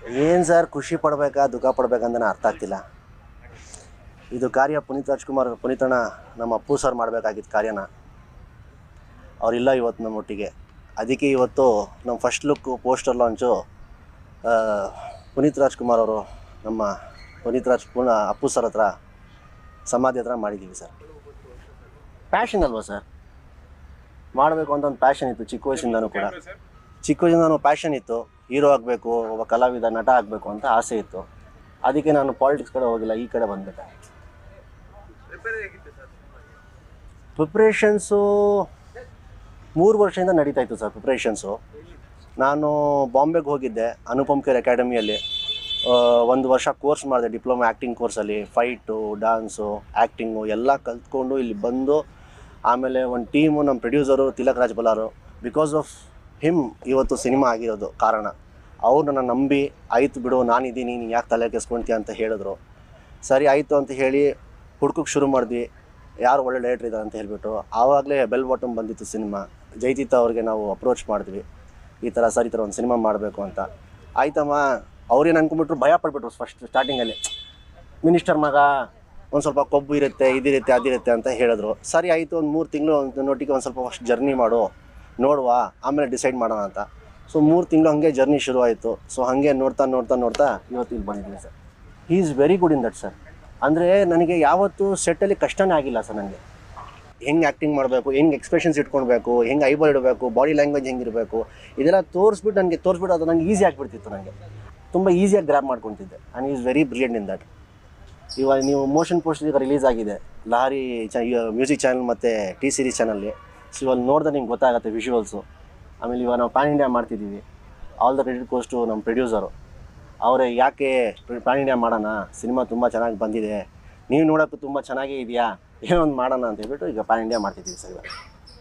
ಏನು ಸರ್, ಖುಷಿ ಪಡಬೇಕಾ ದುಃಖ ಪಡಬೇಕಂತ ಅರ್ಥ ಆಗ್ತಿಲ್ಲ. ಇದು ಕಾರ್ಯ ಪುನೀತಣ್ಣ ನಮ್ಮ ಅಪ್ಪು ಸರ್ ಮಾಡಬೇಕಾಗಿದ್ದ ಕಾರ್ಯನ ಅವರಿಲ್ಲ ಇವತ್ತು ನಮ್ಮೊಟ್ಟಿಗೆ. ಅದಕ್ಕೆ ಇವತ್ತು ನಮ್ಮ first look poster launch Puneeth Rajkumar ಅವರು ನಮ್ಮ ಅಪ್ಪು ಸರ್ ಹತ್ರ ಸಮಾಧಿ ಹತ್ರ ಮಾಡಿದ್ದೀವಿ ಸರ್. ಪ್ಯಾಷನ್ ಅಲ್ವಾ ಸರ್, ಮಾಡಬೇಕು ಅಂತ ಒಂದು ಪ್ಯಾಷನ್ ಇತ್ತು ಚಿಕ್ಕ ವಯಸ್ಸಿಂದನೂ ಕೂಡ. ಚಿಕ್ಕ ವಯಸ್ಸಿಂದನೂ ಪ್ಯಾಷನ್ ಇತ್ತು, ಹೀರೋ ಆಗಬೇಕು, ಒಬ್ಬ ಕಲಾವಿದ ನಟ ಆಗಬೇಕು ಅಂತ ಆಸೆ ಇತ್ತು. ಅದಕ್ಕೆ ನಾನು ಪಾಲಿಟಿಕ್ಸ್ ಕಡೆ ಹೋಗಿಲ್ಲ, ಈ ಕಡೆ ಬಂದ್ಬಿಟ್ಟೆ. ಪ್ರಿಪ್ರೇಷನ್ಸು 3 ವರ್ಷದಿಂದ ನಡೀತಾ ಇತ್ತು ಸರ್. ಪ್ರಿಪ್ರೇಷನ್ಸು ನಾನು ಬಾಂಬೆಗೆ ಹೋಗಿದ್ದೆ, ಅನುಪಮ್ ಖೇರ್ ಅಕಾಡೆಮಿಯಲ್ಲಿ 1 ವರ್ಷ ಕೋರ್ಸ್ ಮಾಡಿದೆ, ಡಿಪ್ಲೊಮಾ ಆ್ಯಕ್ಟಿಂಗ್ ಕೋರ್ಸಲ್ಲಿ. ಫೈಟು, ಡ್ಯಾನ್ಸು, ಆ್ಯಕ್ಟಿಂಗು ಎಲ್ಲ ಕಲ್ತ್ಕೊಂಡು ಇಲ್ಲಿ ಬಂದು, ಆಮೇಲೆ ಒಂದು ಟೀಮು, ನಮ್ಮ ಪ್ರೊಡ್ಯೂಸರು ತಿಲಕ್ ರಾಜ್ ಬಲಾರು, ಬಿಕಾಸ್ ಆಫ್ ಹಿಮ್ ಇವತ್ತು ಸಿನಿಮಾ ಆಗಿರೋದು ಕಾರಣ. ಅವ್ರು ನನ್ನ ನಂಬಿ ಆಯಿತು ಬಿಡು ನಾನಿದ್ದೀನಿ, ನೀನು ಯಾಕೆ ತಲೆ ಕೆಸ್ಕೊಳ್ತೀಯ ಅಂತ ಹೇಳಿದ್ರು. ಸರಿ ಆಯಿತು ಅಂತ ಹೇಳಿ ಹುಡ್ಕೋಕ್ಕೆ ಶುರು ಮಾಡಿದ್ವಿ, ಯಾರು ಒಳ್ಳೆ ಡೈರೆಕ್ಟ್ರ್ ಇದ್ದಾರೆ ಅಂತ ಹೇಳಿಬಿಟ್ಟು. ಆವಾಗಲೇ ಬೆಲ್ ಬಾಟಮ್ ಬಂದಿತ್ತು ಸಿನಿಮಾ. ಜೈತಿತ್ತ ಅವ್ರಿಗೆ ನಾವು ಅಪ್ರೋಚ್ ಮಾಡಿದ್ವಿ, ಈ ಥರ ಸರ್ ಈ ಥರ ಒಂದು ಸಿನಿಮಾ ಮಾಡಬೇಕು ಅಂತ. ಆಯ್ತಮ್ಮ, ಅವ್ರೇನು ಅಂದ್ಕೊಂಡ್ಬಿಟ್ರು, ಭಯ ಪಡ್ಬಿಟ್ರು ಫಸ್ಟ್ ಸ್ಟಾರ್ಟಿಂಗಲ್ಲಿ. ಮಿನಿಸ್ಟರ್ ಮಗ, ಒಂದು ಸ್ವಲ್ಪ ಕೊಬ್ಬು ಇರುತ್ತೆ, ಇದಿರುತ್ತೆ ಅದಿರುತ್ತೆ ಅಂತ ಹೇಳಿದ್ರು. ಸರಿ ಆಯಿತು, ಒಂದು 3 ತಿಂಗಳು ನೋಟಿಗೆ ಒಂದು ಸ್ವಲ್ಪ ಫಸ್ಟ್ ಜರ್ನಿ ಮಾಡು, ನೋಡುವ, ಆಮೇಲೆ ಡಿಸೈಡ್ ಮಾಡೋಣ ಅಂತ. ಸೊ 3 ತಿಂಗಳು ಹಾಗೆ ಜರ್ನಿ ಶುರು ಆಯಿತು. ಸೊ ಹಾಗೆ ನೋಡ್ತಾ ಇವತ್ತು ಇಲ್ಲಿ ಬಂದಿದ್ದೀನಿ sir. He is very good in that sir. ಅಂದರೆ ನನಗೆ ಯಾವತ್ತೂ ಸೆಟ್ಟಲ್ಲಿ ಕಷ್ಟನೇ ಆಗಿಲ್ಲ ಸರ್. ನನಗೆ ಹೆಂಗೆ ಆ್ಯಕ್ಟಿಂಗ್ ಮಾಡಬೇಕು, ಹೆಂಗೆ ಎಕ್ಸ್ಪ್ರೆಷನ್ಸ್ ಇಟ್ಕೊಳ್ಬೇಕು, ಹೆಂಗೆ ಐಬಾಲ್ ಇಡಬೇಕು, ಬಾಡಿ ಲ್ಯಾಂಗ್ವೇಜ್ ಹೆಂಗಿರಬೇಕು, ಇದೆಲ್ಲ ತೋರಿಸ್ಬಿಟ್ಟು ಅದು ನನಗೆ ಈಸಿ ಆಗಿಬಿಡ್ತಿತ್ತು. ನನಗೆ ತುಂಬ ಈಸಿಯಾಗಿ ಗ್ರ್ಯಾಬ್ ಮಾಡ್ಕೊತಿದ್ದೆ. And is very brilliant in that. ಇವಾಗ ನೀವು ಮೋಷನ್ ಪೋಸ್ಟರ್ ಈಗ ರಿಲೀಸ್ ಆಗಿದೆ ಲಹರಿ ಮ್ಯೂಸಿಕ್ ಚಾನಲ್ ಮತ್ತು ಟಿ ಸೀರೀಸ್ ಚಾನಲ್ಲಿ. ಸೊ ಇವಾಗ ನೋಡಿದ್ರೆ ನಿಮ್ಗೆ ಗೊತ್ತಾಗುತ್ತೆ ವಿಜುವಲ್ಸು. ಆಮೇಲೆ ಇವಾಗ ನಾವು ಪ್ಯಾನ್ ಇಂಡಿಯಾ ಮಾಡ್ತಿದ್ದೀವಿ. All the credit goes to ನಮ್ಮ ಪ್ರೊಡ್ಯೂಸರು. ಅವರೇ ಯಾಕೆ ಪ್ಯಾನ್ ಇಂಡಿಯಾ ಮಾಡೋಣ, ಸಿನಿಮಾ ತುಂಬ ಚೆನ್ನಾಗಿ ಬಂದಿದೆ, ನೀವು ನೋಡೋಕ್ಕೂ ತುಂಬ ಚೆನ್ನಾಗೇ ಇದೆಯಾ, ಏನೋ ಒಂದು ಮಾಡೋಣ ಅಂತ ಹೇಳ್ಬಿಟ್ಟು ಈಗ ಪ್ಯಾನ್ ಇಂಡಿಯಾ ಮಾಡ್ತಿದ್ದೀವಿ ಸರ್. ಇವಾಗ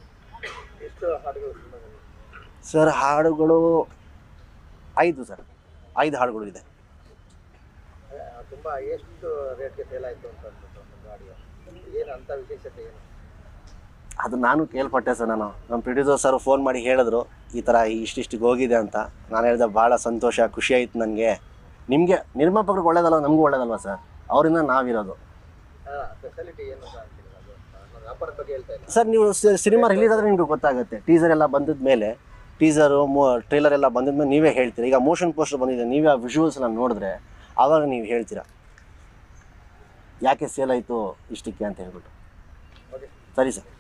ಸರ್ ಹಾಡುಗಳು 5 ಸರ್, 5 ಹಾಡುಗಳು ಇದೆ. ತುಂಬ ಎಷ್ಟು ರೇಟ್ಗೆ ಸೇಲ್ ಆಯಿತು ಅಂತ ಏನು ಅಂತ ವಿಶೇಷತೆ ಏನು? ಅದು ನಾನು ಕೇಳ್ಪಟ್ಟೆ ಸರ್. ನಮ್ಮ ಪ್ರೊಡ್ಯೂಸರ್ ಸರ್ ಫೋನ್ ಮಾಡಿ ಹೇಳಿದ್ರು, ಈ ಥರ ಇಷ್ಟಿಗೆ ಹೋಗಿದೆ ಅಂತ. ನಾನು ಹೇಳಿದೆ ಭಾಳ ಸಂತೋಷ, ಖುಷಿ ಆಯಿತು ನನಗೆ. ನಿಮಗೆ ನಿರ್ಮಾಪಕರಿಗೆ ಒಳ್ಳೇದಲ್ವ, ನಮಗೂ ಒಳ್ಳೇದಲ್ವ ಸರ್, ಅವರಿಂದ ನಾವಿರೋದು. ಸ್ಪೆಷಾಲಿಟಿ ಏನು ವ್ಯಾಪಾರದ ಬಗ್ಗೆ ಹೇಳ್ತಾ ಇದ್ದೀನಿ ಸರ್. ನೀವು ಸಿನಿಮಾ ರಿಲೀಸ್ ಆದರೆ ನಿಮಗೆ ಗೊತ್ತಾಗುತ್ತೆ. ಟೀಸರ್ ಎಲ್ಲ ಬಂದಿದ ಮೇಲೆ, ಟ್ರೇಲರ್ ಎಲ್ಲ ಬಂದಿದ ಮೇಲೆ ನೀವೇ ಹೇಳ್ತೀರಾ. ಈಗ ಮೋಷನ್ ಪೋಸ್ಟರ್ ಬಂದಿದೆ, ನೀವೇ ಆ ವಿಜುವಲ್ಸ್ನ ನೋಡಿದ್ರೆ ಆವಾಗ ನೀವು ಹೇಳ್ತೀರಾ ಯಾಕೆ ಸೇಲ್ ಆಯಿತು ಇಷ್ಟಕ್ಕೆ ಅಂತ ಹೇಳ್ಬಿಟ್ಟು. ಸರಿ ಸರ್.